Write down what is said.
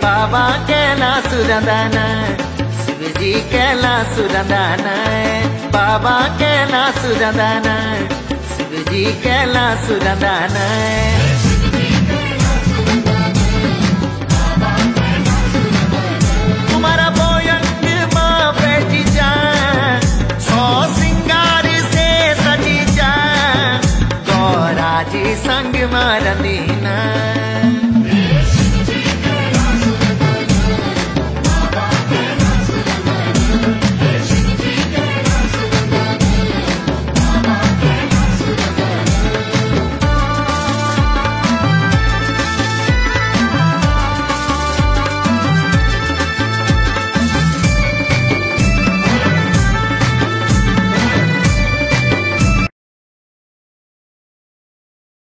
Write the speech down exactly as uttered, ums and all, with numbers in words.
बाबा कैला सुरंदन शिव जी कैला सुरंदन बाबा कैला सुरंदन शिव जी कैला सुरंदन तुम्हारा बोयंग माँ बैठी जा सौ सिंगार से सजी जा गौरा जी संग मारंदीना।